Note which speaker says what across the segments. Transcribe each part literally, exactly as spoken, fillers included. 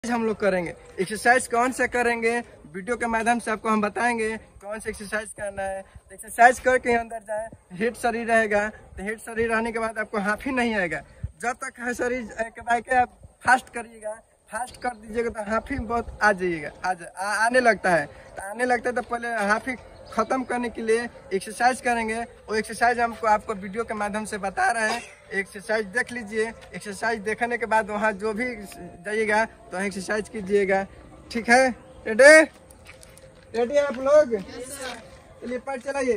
Speaker 1: हम लोग करेंगे। एक्सरसाइज कौन से करेंगे वीडियो के माध्यम से आपको हम बताएंगे कौन से एक्सरसाइज करना है। तो एक्सरसाइज करके अंदर जाए, हिट शरीर रहेगा। तो हिट शरीर रहने के बाद आपको हाफी नहीं आएगा। जब तक है शरीर के बाइक आप फास्ट करिएगा, फास्ट कर दीजिएगा तो हाफी बहुत आ जाइएगा, आ, आ, आने लगता है। तो आने लगता है तो पहले हाफी खत्म करने के लिए एक्सरसाइज करेंगे। वो एक्सरसाइज हमको आपको वीडियो के माध्यम से बता रहे हैं। एक्सरसाइज देख लीजिए। एक्सरसाइज देखने के बाद वहाँ जो भी जाइएगा तो एक्सरसाइज कीजिएगा। ठीक है? रेडी रेडी आप लोग? चलिए पर चलाइए।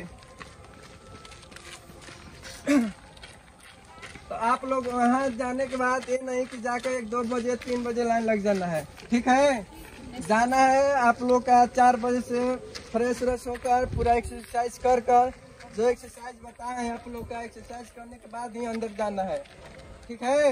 Speaker 1: तो आप लोग वहाँ जाने के बाद ये नहीं कि जाकर एक दो बजे तीन बजे लाइन लग जाना है। ठीक है? जाना है आप लोग का चार बजे से फ्रेश व्रेश होकर पूरा एक्सरसाइज कर कर जो एक्सरसाइज बताए हैं आप लोग का एक्सरसाइज करने के बाद ही अंदर जाना है। ठीक है?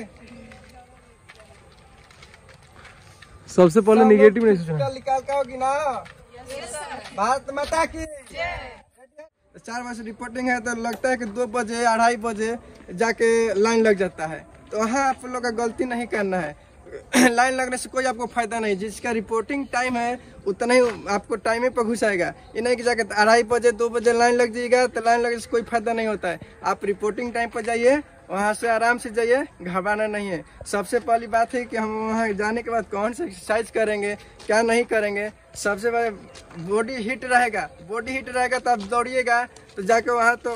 Speaker 2: सबसे पहले निगेटिव नहीं
Speaker 1: निकाल का होगी ना। भारत माता की। चार बजे रिपोर्टिंग है तो लगता है कि दो बजे अढ़ाई बजे जाके लाइन लग जाता है। तो वहाँ आप लोग का गलती नहीं करना है। लाइन लगने से कोई आपको फायदा नहीं। जिसका रिपोर्टिंग टाइम है उतना ही आपको टाइम पर घुसाएगा। ये नहीं कि जाके अढ़ाई बजे दो बजे लाइन लग जाएगा तो लाइन लगने से कोई फायदा नहीं होता है। आप रिपोर्टिंग टाइम पर जाइए, वहाँ से आराम से जाइए, घबराना नहीं है। सबसे पहली बात है कि हम वहाँ जाने के बाद कौन सा एक्सरसाइज करेंगे, क्या नहीं करेंगे। सबसे पहले बॉडी हिट रहेगा। बॉडी हिट रहेगा तो आप दौड़िएगा तो जाके वहाँ तो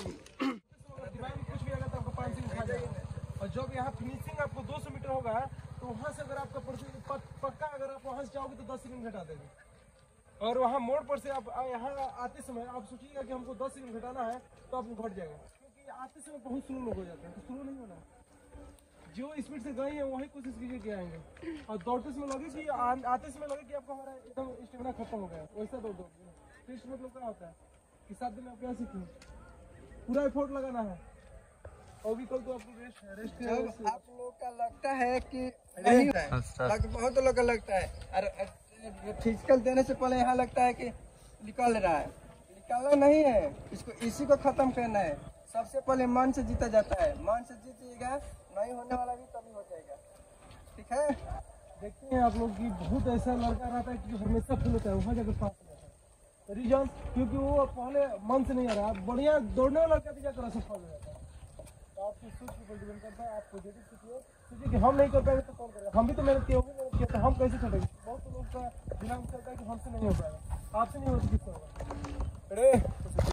Speaker 2: और जब यहाँ फिनिशिंग आपको दो सौ मीटर होगा तो वहाँ से अगर आपका पक्का अगर आप वहाँ से जाओगे तो दस सेकंड घटा देंगे। और वहाँ मोड़ पर से आप यहाँ आते समय आप सोचिएगा कि हमको दस सेकंड घटाना है तो आपको घट जाएगा, क्योंकि आते समय बहुत स्लो लोग हो जाते हैं। तो स्लो नहीं होना, जो स्पीड से गए हैं वही कोशिश कीजिए कि आएंगे। और दौड़ते समय लगे कि आते समय लगे कि आपका हमारा एकदम स्टेमिना खत्म हो गया, वैसा दौड़ दो। टेस्ट मतलब क्या होता है कि सात दिन आप क्या सीखें, पूरा एफर्ट लगाना है। और भी कल तो आपको रेस्ट रेस्ट
Speaker 1: जब आप लोग का लगता है कि नहीं है, बहुत लोग का लगता है और फिजिकल देने से पहले यहाँ लगता है कि निकल रहा है। निकलना नहीं है, इसको इसी को खत्म करना है। सबसे पहले मन से जीता जाता है। मन से जीतिएगा, नहीं होने वाला भी तभी हो जाएगा। ठीक है?
Speaker 2: देखते हैं आप लोग की बहुत ऐसा लड़का रहता है कि हमेशा फुल होता है, वहाँ जाकर पास हो जाता है। रीजन क्योंकि वो पहले मन से नहीं आ रहा। बढ़िया दौड़ने वाला लड़का भी जाकर सफल हो जाता है। तो आपकी सोच के ऊपर डिपेंड करता है। आप पॉजिटिव सोचिए, सोचिए कि हम नहीं कर पाएंगे तो कौन करेगा। हम भी तो मेहनत किए, होंगे मेहनत किया, तो हम कैसे छोड़ेंगे। बहुत लोग का दिमाग चलता है कि हमसे नहीं हो पाएगा, आपसे नहीं हो तो किससे होगा।